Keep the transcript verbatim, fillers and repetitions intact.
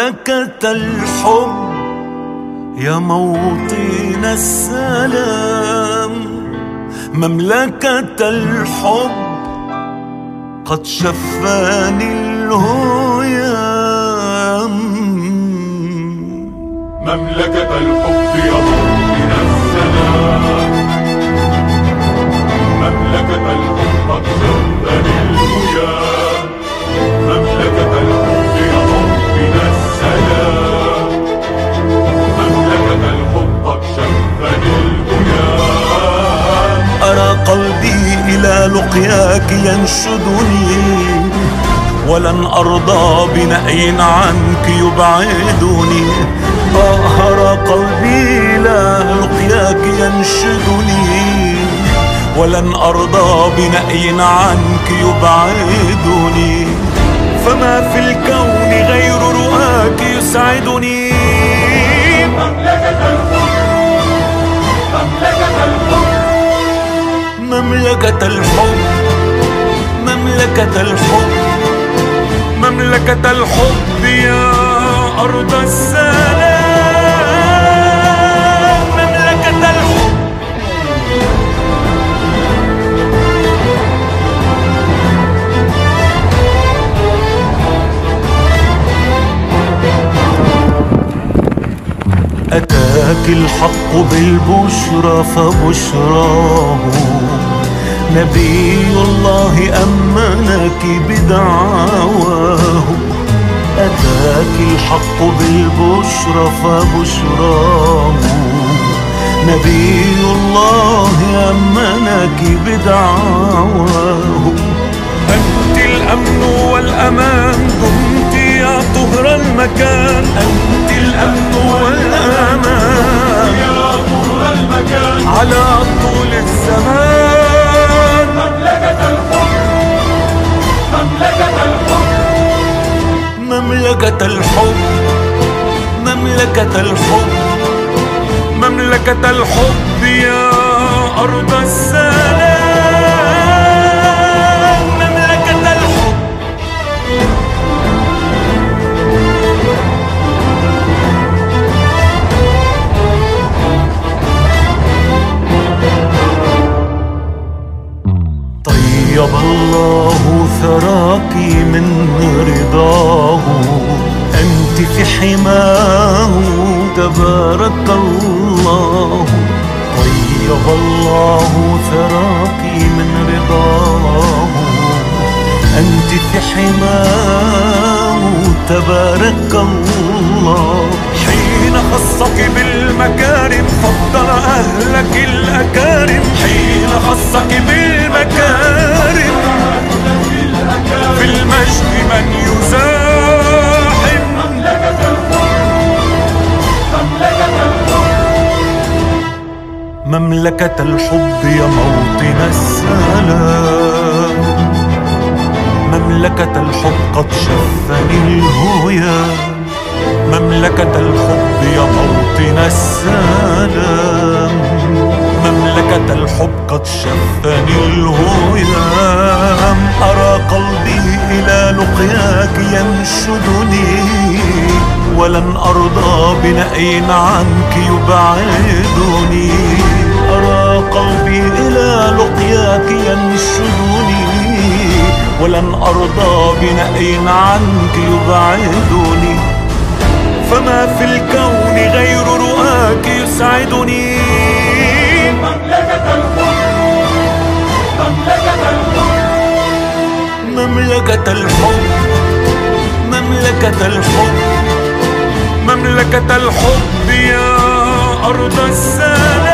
مملكة الحب يا موطن السلام، مملكة الحب قد شفاني الهيام. مملكة الحب يا موطن السلام، مملكة الحب قد شفاني الهيام. مملكة الحب يا موطن السلام، مملكة الحب قد شفاني الهيام. أرى قلبي إلى لقياك ينشدني، ولن أرضى بنأي عنك يبعدني. أرى قلبي إلى لقياك ينشدني، ولن أرضى بنأي عنك يبعدني. فما في الكون غير رؤاك يسعدني. مملكة الحب، مملكة الحب، مملكة الحب، مملكة الحب، مملكة الحب يا أرض السلام. مملكة الحب. أتاك الحق بالبشرى فبشراه، نبي الله أمنك بدعواه. أتاك الحق بالبشرى فبشراه، نبي الله أمنك بدعواه. أنت الأمن والأمان، كنت يا طهر المكان. أنت الأمن والأمان يا طهر المكان على طول الزمان. مملكة الحب، مملكة الحب، مملكة الحب، مملكة الحب، مملكة الحب يا أرض السلام. مملكة الحب. طيب الله ثراك من رضاه، أنت في حماه تبارك الله. طيب الله ثراك من رضاه، أنت في حماه تبارك الله. حين خصك بالمكارم فضل أهلك الأكارم. حين خصك بالمكارم في المجد من يزاحم. مملكة الحب، مملكة الحب، مملكة الحب يا موطن السلام. مملكة الحب قد شفني الهيام. مملكة الحب يا موطن السلام، مملكة الحب قد شفني الهيام. أرى قلبي إلى لقياك ينشدني، ولن أرضى بنأي عنك يبعدني. أرى قلبي إلى لقياك ينشدني، ولن أرضى بنأي عنك يبعدني. فما في الكون غير رؤاك يسعدني. مملكة الحب، مملكة الحب، مملكة الحب، مملكة الحب، مملكة الحب يا أرض السلام.